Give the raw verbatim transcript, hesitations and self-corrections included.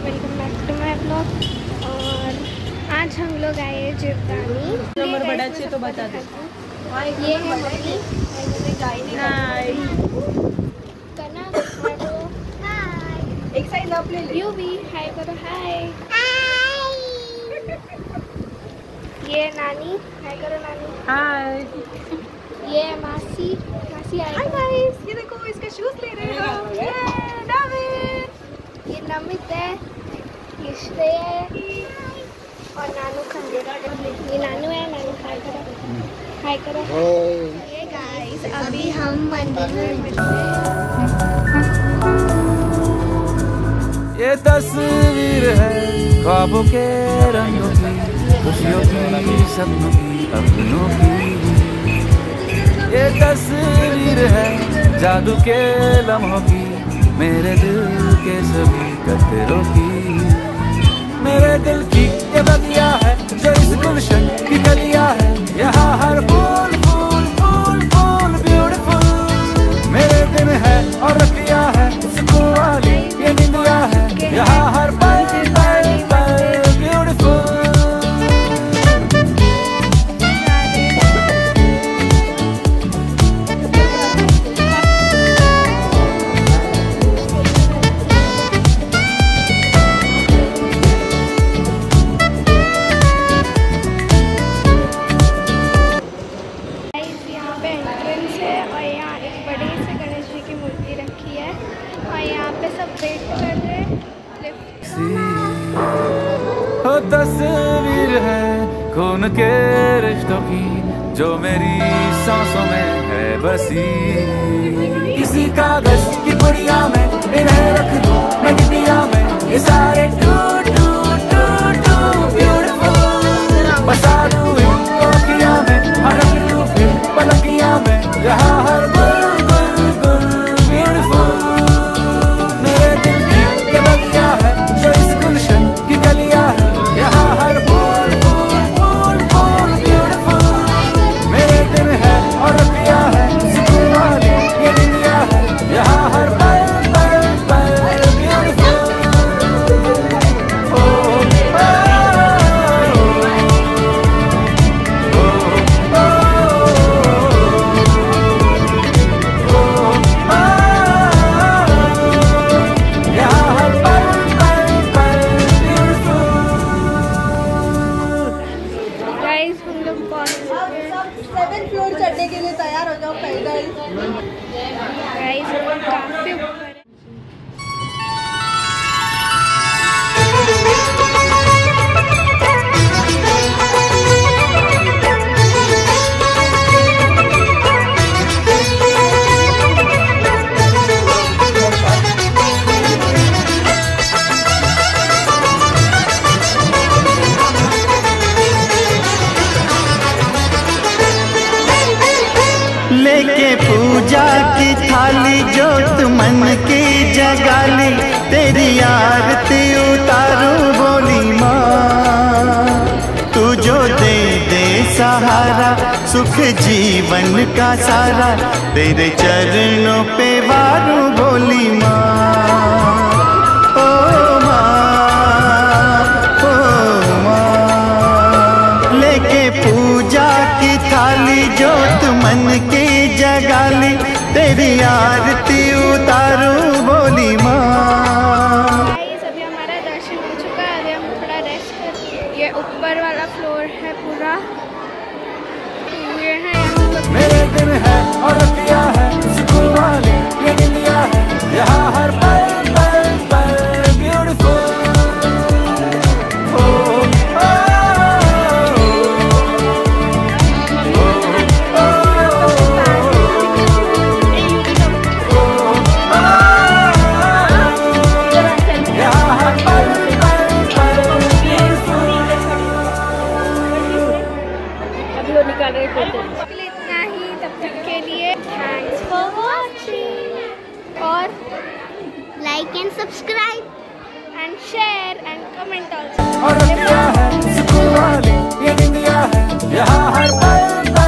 Welcome back to my blog. और आज हम लोग आए जीवदानी। नंबर बड़ा अच्छे तो बता दो। ये है मम्मी। हाय कना हेलो हाय। एक साइड आप ले ले। यू भी हाय करो हाय हाय। ये नानी हाय करो नानी हाय। ये मासी मासी आई। हाय गाइस, ये देखो इसके शूज ले रहे हैं हम। ये नमित, ये नमित है, ये श्रेय है और नानू खंडेरा। ये नानू है, नानू हाय करो हाय करो। ये गाइस अभी हम मंदिर में मिलते हैं। ये तस्वीर है ख्वाबों के रंगों की, खुशियों की, सपनों की, अपनों की। ये तस्वीर है जादू के लम्हों की, मेरे दिल के सभी कतरों की। मेरे दिल की ये बगिया है जो इस गुलशन की गलिया है, यहाँ हर फूल फूल फूल फूल ब्यूटीफुल। मेरे दिन है और रतिया है, सुकून वाली ये निंदिया है, यहाँ हर पल पल पल ब्यूटीफुल। तस्वीर है खून के रिश्तों की जो मेरी सांसों में है बसी। किसी कागज की पुड़िया में इन्हें रख दूं मैं दुनिया में, ये सारे टूट टूट टूट टूट ब्यूटीफुल। बसा दूं इनको किया में, हरक लूं फिर पलकिया में, यहाँ हर गुल गुल गुल ब्यूटीफुल। मेरे दिल की ये बगिया है जो इस गुलशन की गलिया है, यहाँ हर फूल फूल फूल फूल ब्यूटीफुल। मेरे दिन है और रतिया है, सुकून वाली ये दुनिया है, यहाँ हर पल पल पल ब्यूटीफुल। ओ ओ सेवन फ्लोर चढ़ने के लिए तैयार हो जाओ पैदल। गाइस काफी ऊपर है। लेके पूजा की थाली जोत मन की जगाली, तेरी आरती उतारू बोली माँ। तू जो दे दे सहारा सुख जीवन का सारा, तेरे चरणों पे वारू बोली माँ। ओ माँ ओ माँ, लेके पूजा की थाली जोत मन की जगाली, तेरी आरती उतारू बोली माँ। अभी हमारा दर्शन हो चुका है, अभी हम थोड़ा रेस्ट करते हैं। ये ऊपर वाला फ्लोर है पूरा, ये है मेरे दिन है और रतिया है, सुकून वाली ये दुनिया है, यहाँ हर पल पल पल ब्यूटीफुल। ओ ओ इतना ही, तब तक के लिए थैंक्स फॉर वॉचिंग और like and subscribe and share and comment और रतिया है, सुकून वाली ये दुनिया है, यहाँ हर पल